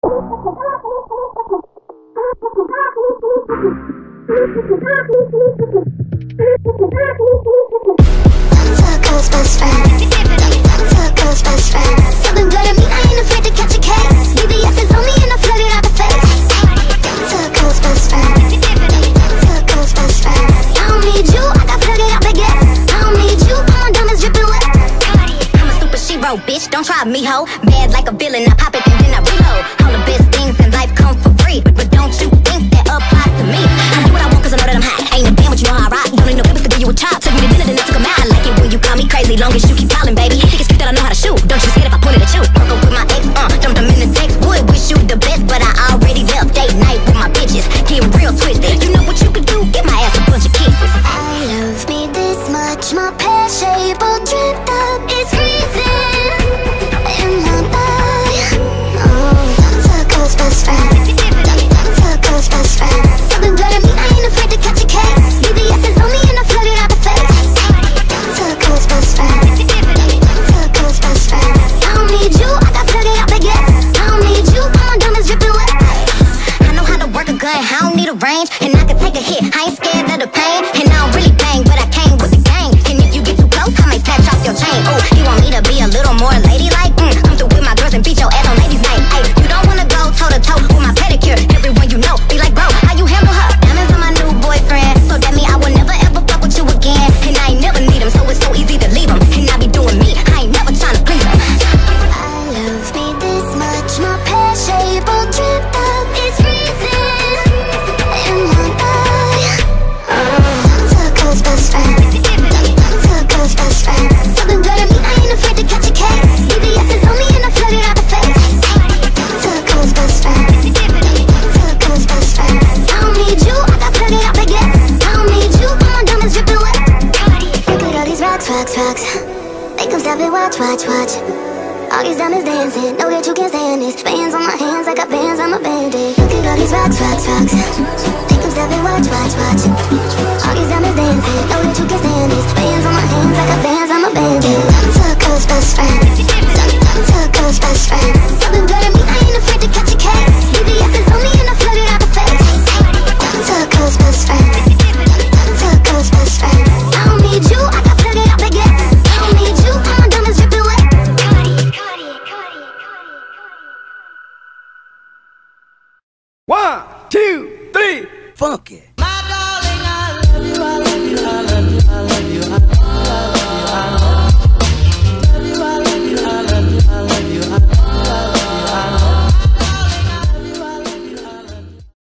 Bitch, don't try me, ho. Bad like a villain, I pop it and then I reload. All the best things in life come for free, but don't you think that applies to me? I do what I want cause I know that I'm hot. Ain't no damn, but you know how I rock. Don't need no papers to give you a chop. Took me to dinner, then I took 'em out. I like it when you call me crazy, long as you keep calling, baby. Think it's cute that I know how to shoot. Don't you scared if I pointed at you? Broke up with my ex, dumped him in the text. Would wish you the best, but I already left date night with my bitches. Getting real twisted. You know what you could do? Give my ass a bunch of kisses. I love me this much, my pear shape all dripped up. It's freezing. Best friend. That's a girl's best friend. Something good at me, I ain't afraid to catch a case. BBS is on me and I flood it out the face. That's a girl's best friend. That's a girl's best friend. I don't need you, I got flooded out baguettes. I don't need you, all my diamonds dripping wet. I know how to work a gun, I don't need a range. And I can take a hit, I ain't scared of the pain. And I don't really bang, but I came with the gang. And if you get too close, I might snatch off your chain. Oh, you want me to be a little more ladylike? Come through with my girls and beat your ass on ladies' night. Ay, you don't wanna go toe to toe with my pedicure. Everyone you know be like, bro, how you handle her? Diamonds on my new boyfriend, so that mean I will never ever fuck with you again. And I ain't never need him, so it's so easy to leave him. And I be doing me, I ain't never trying to please him. I love me this much, my pear shape all dripped up. It's freezing in my eye. That's a girl's best friend. That's a girl's best friend. Something good at me, I ain't afraid to catch a case. BBS is on me and I flood it out the face. That's a girl's best friend. That's a girl's best friend. I don't need you, I got flooded out baguettes. I don't need you, all my diamonds dripping wet. Look at all these rocks. Make them stop and watch. All these diamonds dancing, know that you can't stand this. Bands on my hands, I got bands on my bandit. Look at all these rocks. Make them stop and watch. All these diamonds dancing, know that you can't stand this. Bands on my hands, I got bands on my bandit. That's a girl's best friend. That's a girl's best friend. Something good at me, I ain't afraid to catch a case. BBS is on me and I flood it out the face. That's a girl's best friend. That's a girl's best friend. I don't need you, I got flooded out baguettes. I don't need you, all my diamonds dripping wet. One, two, three, funky. My darling, I love you, I love you, I love you, I love you.